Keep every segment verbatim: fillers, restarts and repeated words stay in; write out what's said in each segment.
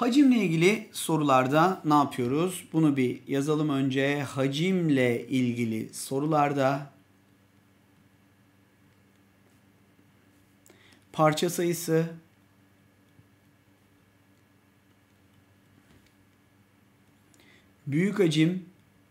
Hacimle ilgili sorularda ne yapıyoruz? Bunu bir yazalım önce. Hacimle ilgili sorularda parça sayısı büyük hacim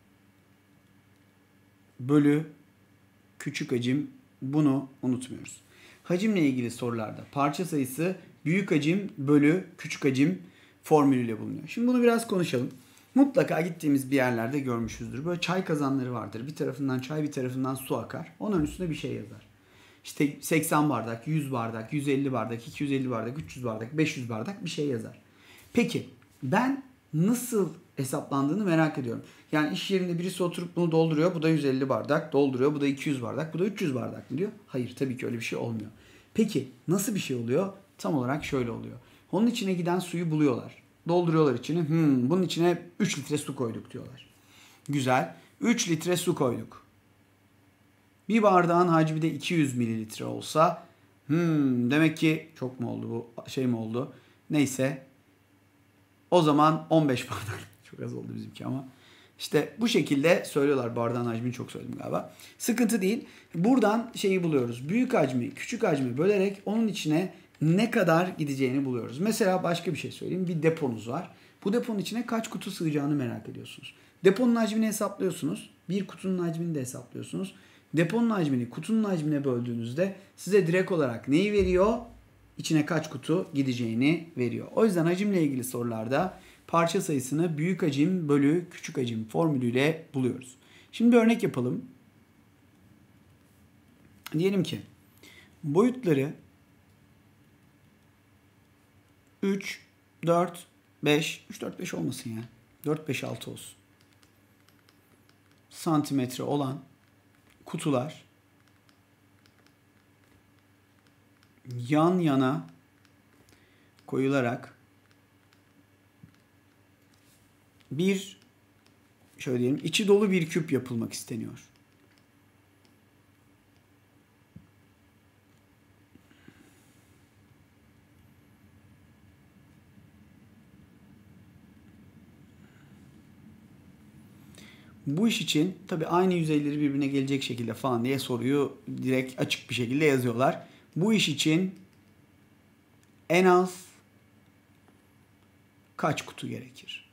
bölü küçük hacim, bunu unutmuyoruz. Hacimle ilgili sorularda parça sayısı büyük hacim bölü küçük hacim formülüyle bulunuyor. Şimdi bunu biraz konuşalım. Mutlaka gittiğimiz bir yerlerde görmüşüzdür. Böyle çay kazanları vardır. Bir tarafından çay, bir tarafından su akar. Onun üstüne bir şey yazar. İşte seksen bardak, yüz bardak, yüz elli bardak, iki yüz elli bardak, üç yüz bardak, beş yüz bardak bir şey yazar. Peki ben nasıl hesaplandığını merak ediyorum. Yani iş yerinde birisi oturup bunu dolduruyor. Bu da yüz elli bardak, dolduruyor. Bu da iki yüz bardak, bu da üç yüz bardak mı diyor? Hayır, tabii ki öyle bir şey olmuyor. Peki nasıl bir şey oluyor? Tam olarak şöyle oluyor. Onun içine giden suyu buluyorlar. Dolduruyorlar içine. Hmm, bunun içine üç litre su koyduk diyorlar. Güzel. üç litre su koyduk. Bir bardağın hacmi de iki yüz mililitre olsa hmm, demek ki çok mu oldu bu, şey mi oldu? Neyse. O zaman on beş bardak. Çok az oldu bizimki ama. İşte bu şekilde söylüyorlar. Bardağın hacmini çok söyledim galiba. Sıkıntı değil. Buradan şeyi buluyoruz. Büyük hacmi, küçük hacmi bölerek onun içine ne kadar gideceğini buluyoruz. Mesela başka bir şey söyleyeyim. Bir deponuz var. Bu deponun içine kaç kutu sığacağını merak ediyorsunuz. Deponun hacmini hesaplıyorsunuz. Bir kutunun hacmini de hesaplıyorsunuz. Deponun hacmini kutunun hacmine böldüğünüzde size direkt olarak neyi veriyor? İçine kaç kutu gideceğini veriyor. O yüzden hacimle ilgili sorularda parça sayısını büyük hacim bölü küçük hacim formülüyle buluyoruz. Şimdi bir örnek yapalım. Diyelim ki boyutları üç, dört, beş, üç, dört, beş olmasın ya. dört, beş, altı olsun. Santimetre olan kutular yan yana koyularak bir, şöyle diyelim, içi dolu bir küp yapılmak isteniyor. Bu iş için tabii aynı yüzeyleri birbirine gelecek şekilde falan diye soruyu direkt açık bir şekilde yazıyorlar. Bu iş için en az kaç kutu gerekir?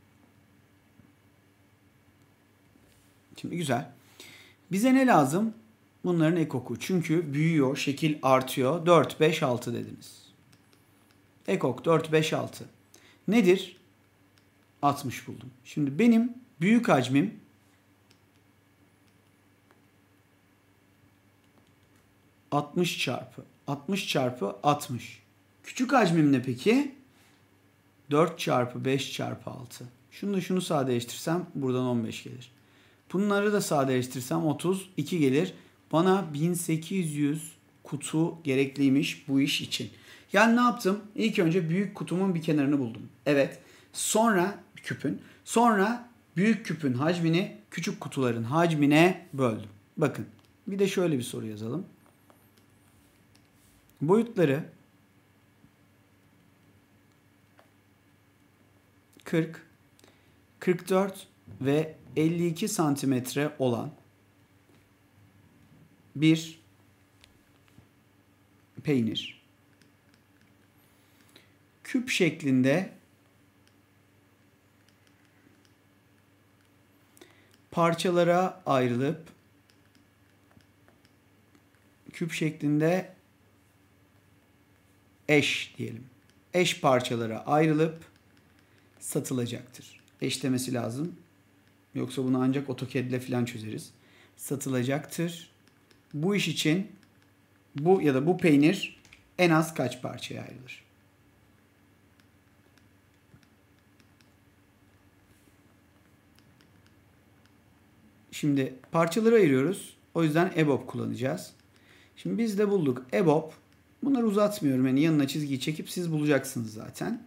Şimdi güzel. Bize ne lazım? Bunların ekoku. Çünkü büyüyor, şekil artıyor. dört, beş, altı dediniz. Ekok dört, beş, altı. Nedir? altmış buldum. Şimdi benim büyük hacmim altmış çarpı altmış çarpı altmış. Küçük hacmim ne peki? dört çarpı beş çarpı altı. Şunu da şunu sadeleştirsem buradan on beş gelir. Bunları da sadeleştirsem otuz iki gelir. Bana bin sekiz yüz kutu gerekliymiş bu iş için. Yani ne yaptım? İlk önce büyük kutumun bir kenarını buldum. Evet. Sonra küpün. Sonra büyük küpün hacmini küçük kutuların hacmine böldüm. Bakın. Bir de şöyle bir soru yazalım. Boyutları kırk, kırk dört ve elli iki santimetre olan bir peynir küp şeklinde parçalara ayrılıp küp şeklinde eş diyelim. Eş parçalara ayrılıp satılacaktır. Eş demesi lazım. Yoksa bunu ancak AutoCAD ile falan çözeriz. Satılacaktır. Bu iş için bu ya da bu peynir en az kaç parçaya ayrılır? Şimdi parçaları ayırıyoruz. O yüzden E B O B kullanacağız. Şimdi biz de bulduk. E B O B. Bunları uzatmıyorum. Yani yanına çizgiyi çekip siz bulacaksınız zaten.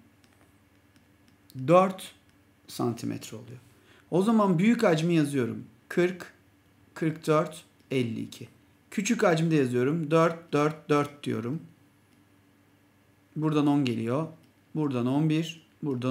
dört santimetre oluyor. O zaman büyük hacmi yazıyorum. kırk, kırk dört, elli iki. Küçük hacmi de yazıyorum. dört, dört, dört diyorum. Buradan on geliyor. Buradan on bir, burada